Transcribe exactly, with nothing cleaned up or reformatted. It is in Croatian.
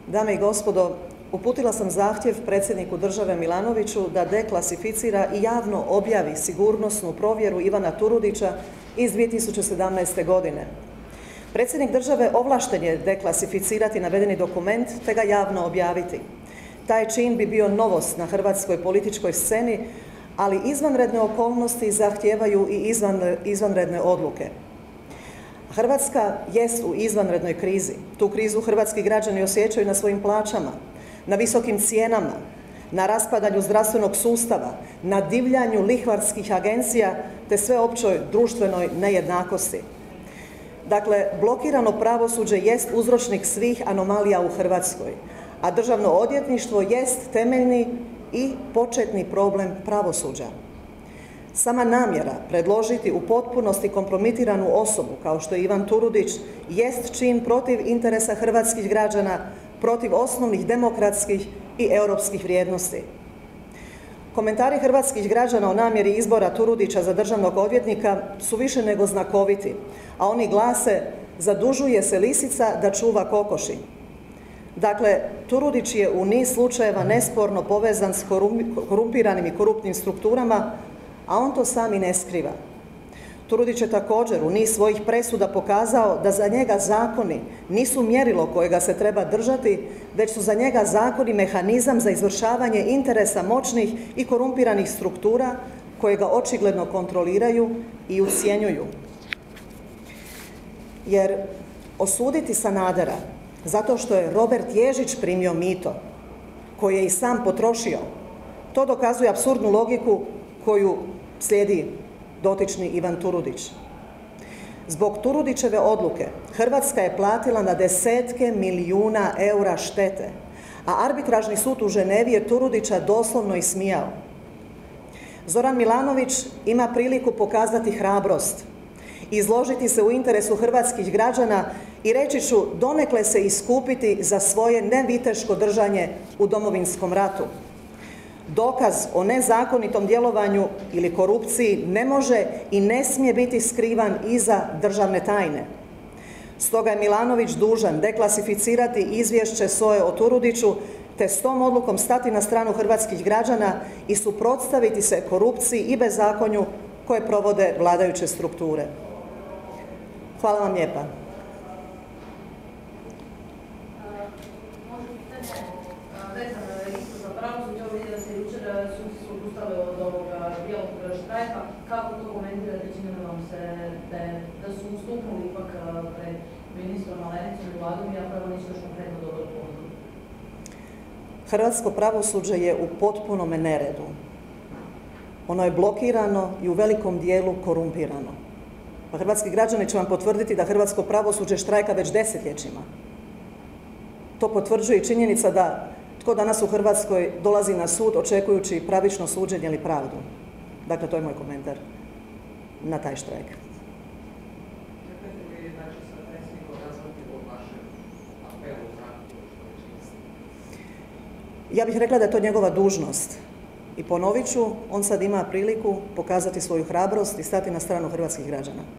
Dame i gospodo, uputila sam zahtjev predsjedniku države Milanoviću da deklasificira i javno objavi sigurnosnu provjeru Ivana Turudića iz dvije tisuće sedamnaeste. godine. Predsjednik države ovlašten je deklasificirati navedeni dokument te ga javno objaviti. Taj čin bi bio novost na hrvatskoj političkoj sceni, ali izvanredne okolnosti zahtijevaju i izvanredne odluke. Hrvatska jest u izvanrednoj krizi. Tu krizu hrvatski građani osjećaju na svojim plaćama, na visokim cijenama, na raspadanju zdravstvenog sustava, na divljanju lihvarskih agencija te sveopćoj društvenoj nejednakosti. Dakle, blokirano pravosuđe jest uzročnik svih anomalija u Hrvatskoj, a državno odvjetništvo jest temeljni i početni problem pravosuđa. Sama namjera predložiti u potpunosti kompromitiranu osobu kao što je Ivan Turudić jest čin protiv interesa hrvatskih građana, protiv osnovnih demokratskih i europskih vrijednosti. Komentari hrvatskih građana o namjeri izbora Turudića za državnog odvjetnika su više nego znakoviti, a oni glase: zadužuje se lisica da čuva kokoši. Dakle, Turudić je u niz slučajeva nesporno povezan s korumpiranim i koruptnim strukturama, a on to sam i ne skriva. Turudić je također u niz svojih presuda pokazao da za njega zakoni nisu mjerilo kojega se treba držati, već su za njega zakoni mehanizam za izvršavanje interesa moćnih i korumpiranih struktura koje ga očigledno kontroliraju i ucjenjuju. Jer osuditi Sanadera zato što je Robert Ježić primio mito, koji je i sam potrošio, to dokazuje apsurdnu logiku koju slijedi dotični Ivan Turudić. Zbog Turudićeve odluke Hrvatska je platila na desetke milijuna eura štete, a arbitražni sud u Ženevi je Turudića doslovno ismijao. Zoran Milanović ima priliku pokazati hrabrost, izložiti se u interesu hrvatskih građana i, reći ću, donekle se iskupiti za svoje neviteško držanje u Domovinskom ratu. Dokaz o nezakonitom djelovanju ili korupciji ne može i ne smije biti skrivan iza državne tajne. Stoga je Milanović dužan deklasificirati izvješće S O A-e o Turudiću te s tom odlukom stati na stranu hrvatskih građana i suprotstaviti se korupciji i bezakonju koje provode vladajuće strukture. Hvala vam lijepa. Suci su odustali od ovoga bijelog štrajka. Kako to komentirate? Čini vam se da su ustupnuli ipak pred ministrom Milanovicom i vladom i zapravo nisu još konkretno dobro ponudili? Hrvatsko pravosuđe je u potpunome neredu. Ono je blokirano i u velikom dijelu korumpirano. Pa hrvatski građani će vam potvrditi da hrvatsko pravosuđe štrajka već desetljećima. To potvrđuje i činjenica da tko danas u Hrvatskoj dolazi na sud očekujući pravično suđenje ili pravdu. Dakle, to je moj komentar na taj štrajk. Ja bih rekla da je to njegova dužnost. I ponovit ću, on sad ima priliku pokazati svoju hrabrost i stati na stranu hrvatskih građana.